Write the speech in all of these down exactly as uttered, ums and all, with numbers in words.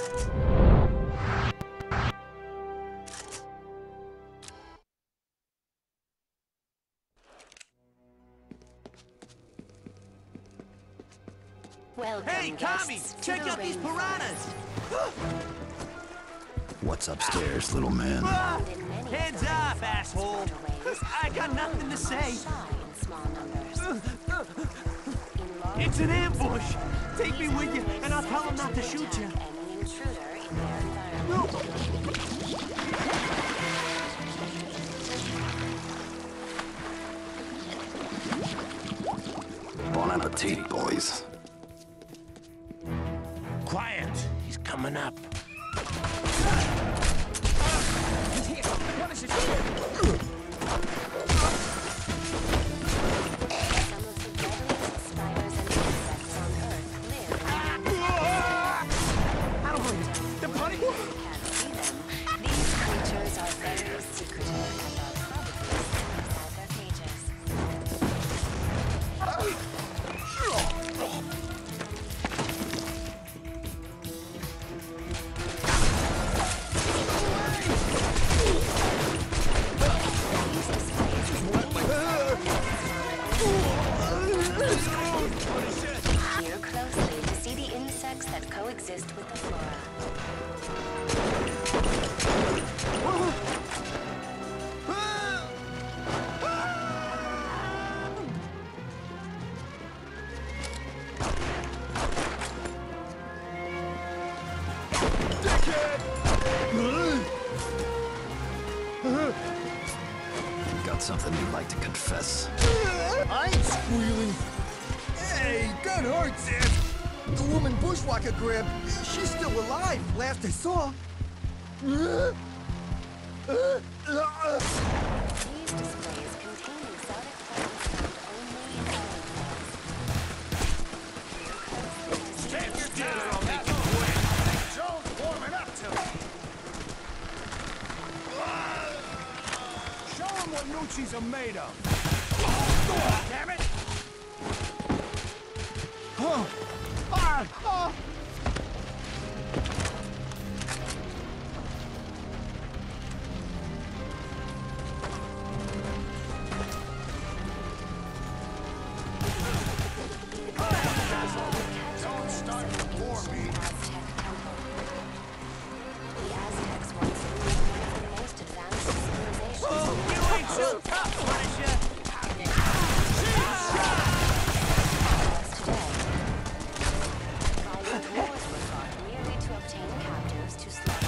Welcome, hey, Tommy! Check out these piranhas! What's upstairs, little man? Ah, hands up, asshole! I got nothing to say. It's an ambush! Take me with you, and I'll tell them not to shoot you. No. Bon appetit, boys. Quiet. He's coming up. He's here. Punish it. Coexist with the flora. Got something you'd like to confess? I ain't squealing. Hey, gun hurts, Ed. The woman bushwhacker grabbed, she's still alive, last I saw. These displays contain exotic plants found only in Island. Stand your down, I'll make it quick. Joe's warming up to me. Show him what Nucci's are made of. Oh, damn it! Huh. Ah! Ah! Don't start to bore me. The Aztecs once ruled one of the most advanced civilizations. Oh, you ain't so tough, Punisher! Wars were fought merely to obtain captives to slaughter.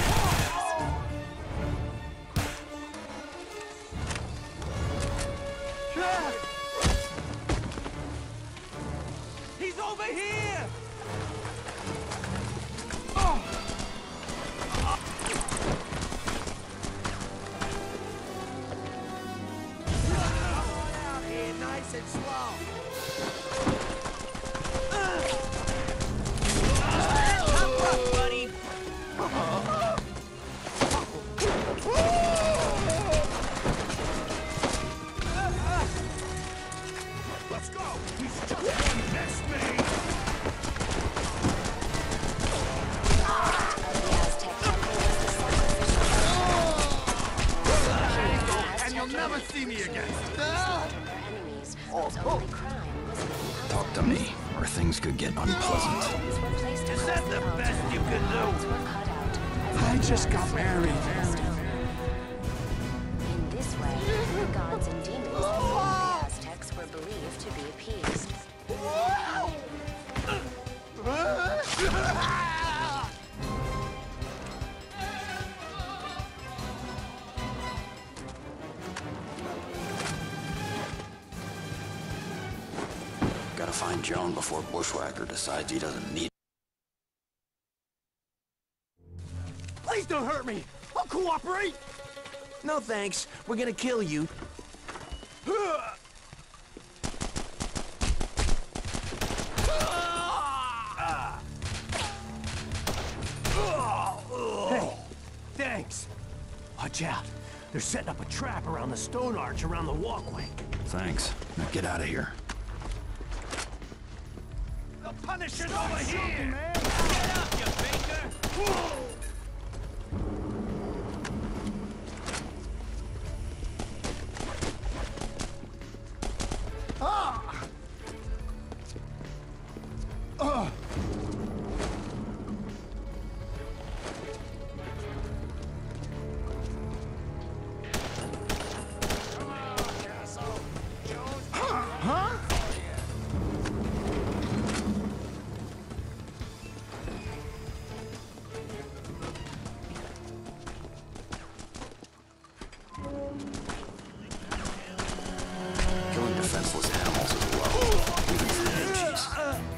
He's over here! Oh. Out here, nice and slow. Buddy. Let's go. He's just one less me. And you'll never see me again. Talk to me, or things could get unpleasant. Is that the best you can do? I just got married. In this way, the gods and demons of the Aztecs were believed to be appeased. Gotta find Joan before Bushwhacker decides he doesn't need. Please don't hurt me! I'll cooperate! No thanks. We're gonna kill you. Hey, thanks. Watch out. They're setting up a trap around the stone arch around the walkway. Thanks. Now get out of here. The Punisher's over here! Man. Get up, you faker! Killing defenseless animals is low, even for ninjas.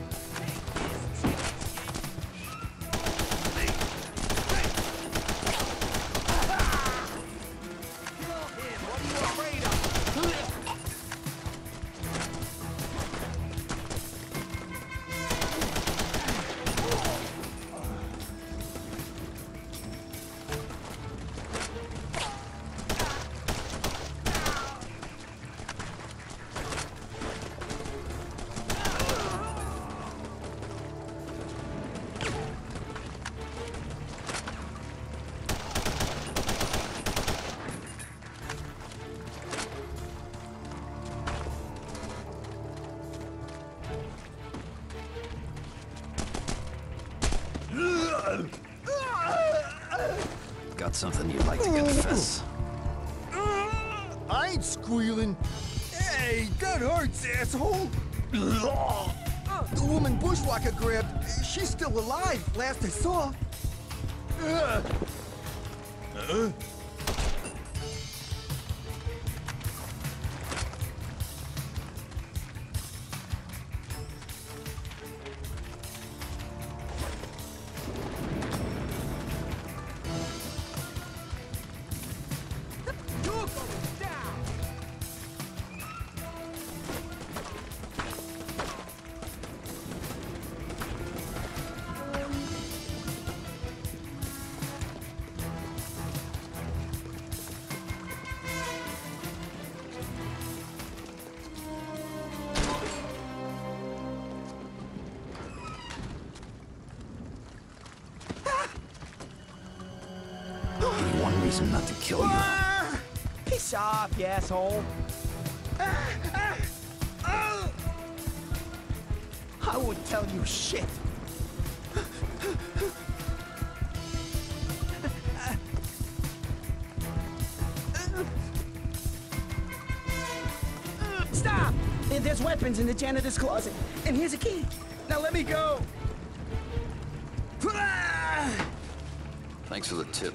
Got something you'd like to confess? I ain't squealing. Hey, that hurts, asshole. The woman Bushwhacker grabbed, she's still alive, last I saw. Uh. Uh. One reason not to kill you. Piss off, you asshole. I wouldn't tell you shit. Stop! There's weapons in the janitor's closet. And here's a key. Now let me go. Thanks for the tip.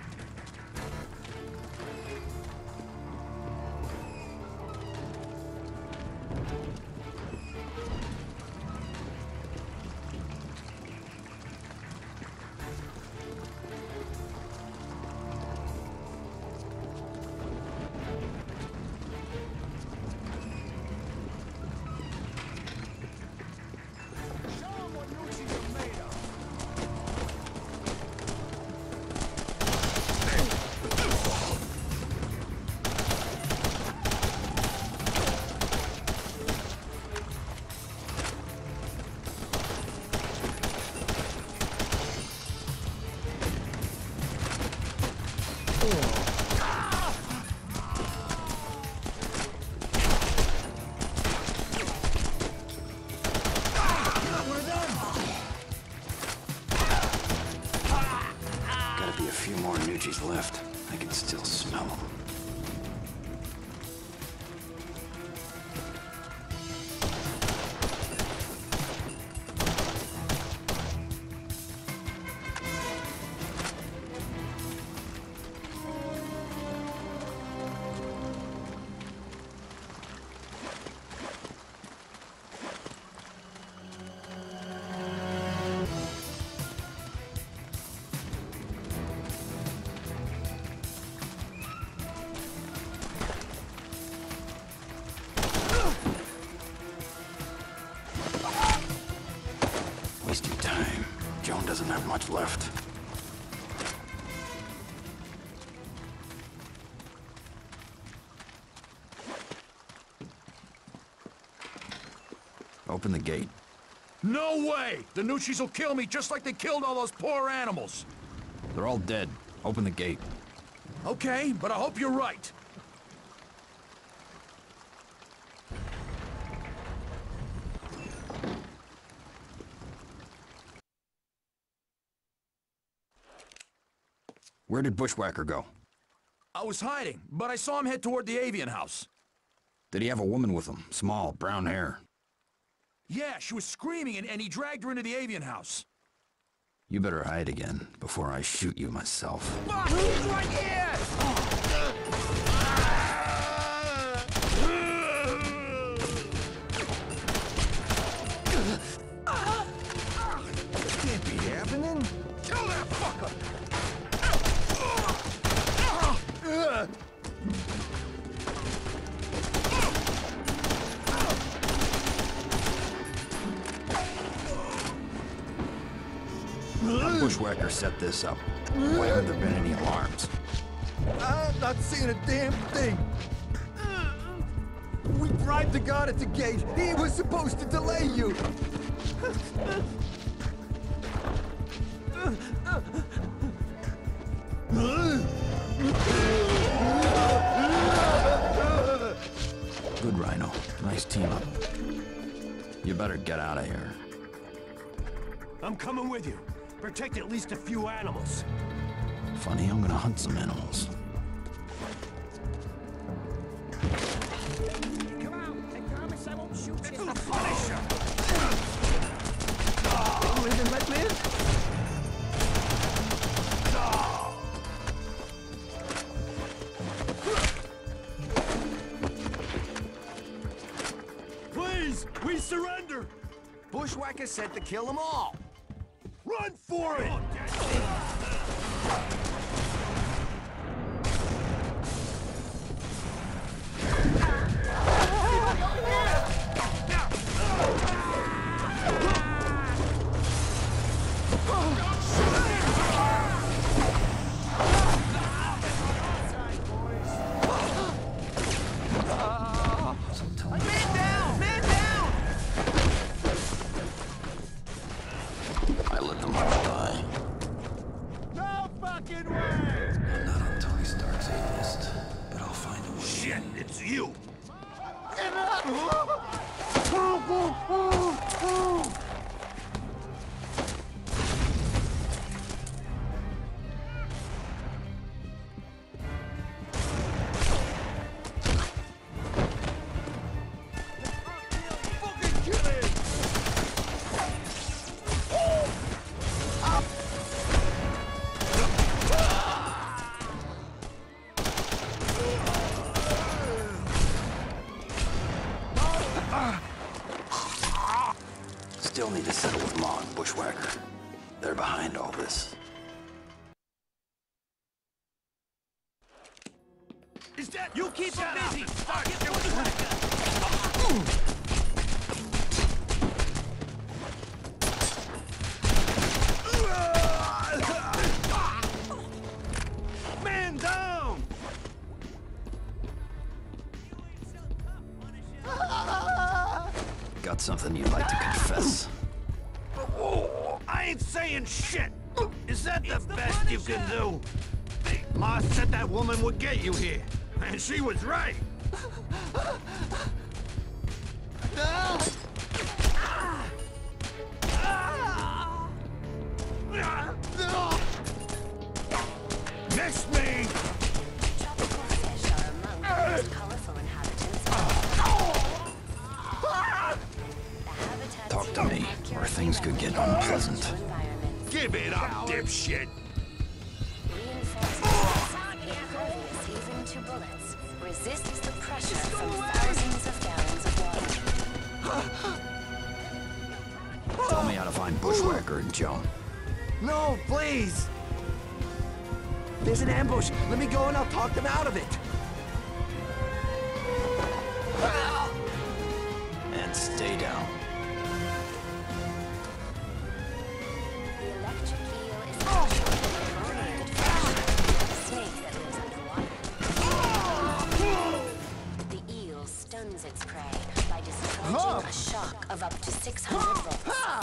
Left. I can still smell them. Wasting time. Joan doesn't have much left. Open the gate. No way! The Nucci's will kill me just like they killed all those poor animals. They're all dead. Open the gate. Okay, but I hope you're right. Where did Bushwhacker go? I was hiding, but I saw him head toward the avian house. Did he have a woman with him? Small, brown hair. Yeah, she was screaming, and, and he dragged her into the avian house. You better hide again before I shoot you myself. Fuck! He's right here! This can't be happening. Kill that fucker! Now Bushwhacker set this up. Why haven't there been any alarms? I'm not seeing a damn thing. We bribed the guard at the gate. He was supposed to delay you. Good, Rhino. Nice team up. You better get out of here. I'm coming with you. Protect at least a few animals. Funny, I'm gonna hunt some animals. Come out! I promise I won't shoot you. The Punisher! You live and let live? Please, we surrender! Bushwhacker said to kill them all. Run for it! I let them all die. No fucking way! I'm not on Tony Stark's hate list, but I'll find a way. Shit, it's you! Still need to settle with Ma and Bushwhacker. They're behind all this. Is that you? Keep him busy! Man down! Got something you'd like to confess? Oh, I ain't saying shit! Is that the best you can do? Ma said that woman would get you here, and she was right! Miss me! Tropical fish are among the most colorful inhabitants. The habitats Talk to me, or things could get unpleasant. environments. Give it up, dipshit! Reinforcements impervious even to bullets. Resists the pressure from thousands of gallons of water. Tell me how to find Bushwhacker and Joan. No, please. There's an ambush. Let me go and I'll talk them out of it. And stay down. The electric eel is actually an ammoniated fish, a snake that lives underwater. The eel stuns its prey by discharging a shock of up to six hundred volts.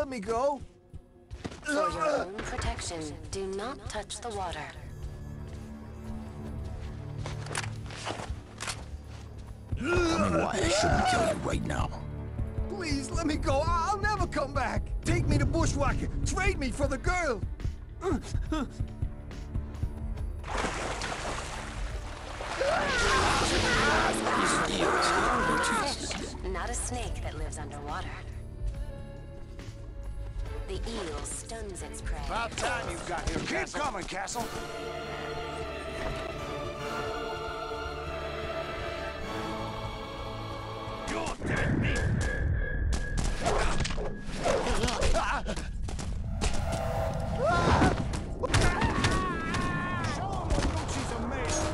me go. For your own protection, do not touch the water. Tell me why I shouldn't kill you right now. Please, let me go. I'll never come back. Take me to Bushwhacker. Trade me for the girl. These eels are Fish, not a snake that lives underwater. The eel stuns its prey. About time you got here. Keep coming, Castle. You're dead meat. Show him what Lucci's amazing.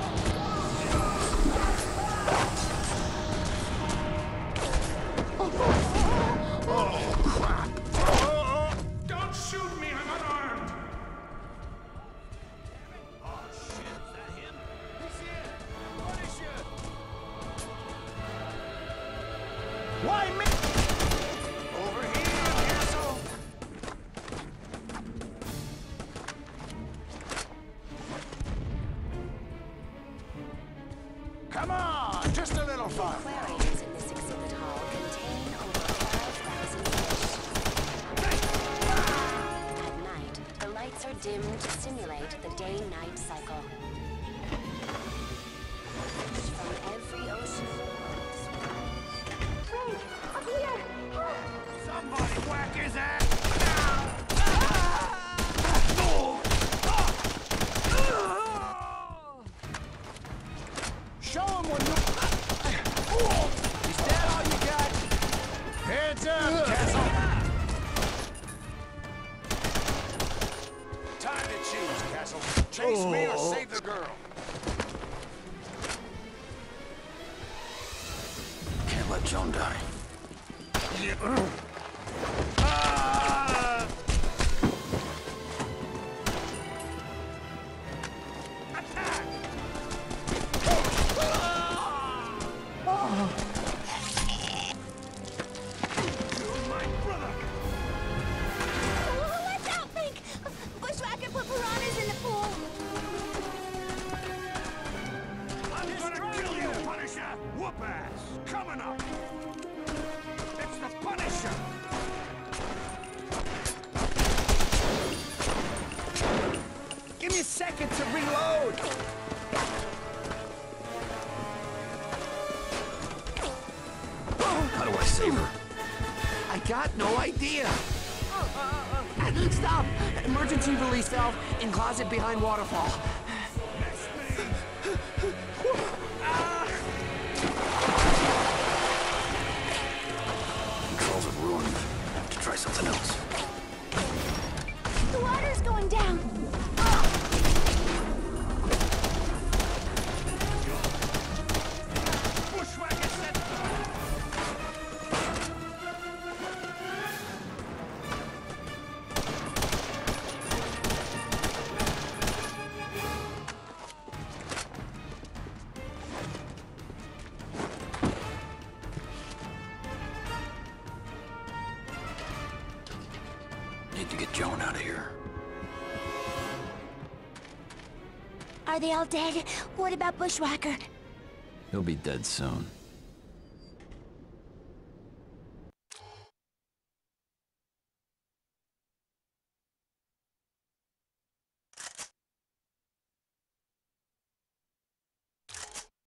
Oh, crap. Don't shoot me, I'm unarmed. Oh, shit, is that him? He's here. Punish you. Why me? Over here, Castle. Come on, just a little fun. Aquariums in this exhibit hall contain over five thousand fish. At night, the lights are dimmed to simulate the day-night cycle. Fish from every ocean. Frank, up here! Somebody whack his ass. Show him what you... Is that all you got? Heads up, Castle. Time to choose, Castle. Chase me or save the girl. Can't let Joan die. Ah! Attack! You're my brother. Watch out, Pink! Bushwhacker put piranhas in the pool. I'm gonna kill you, Punisher! Whoop ass! Coming up! It's the Punisher! Give me a second to reload. How do I save her? I got no idea. Stop! Emergency release valve in closet behind waterfall. Controls are ruined. Have to try something else. The water's going down. Bushwhacker said... Need to get Joan out of here. Are they all dead? What about Bushwhacker? He'll be dead soon.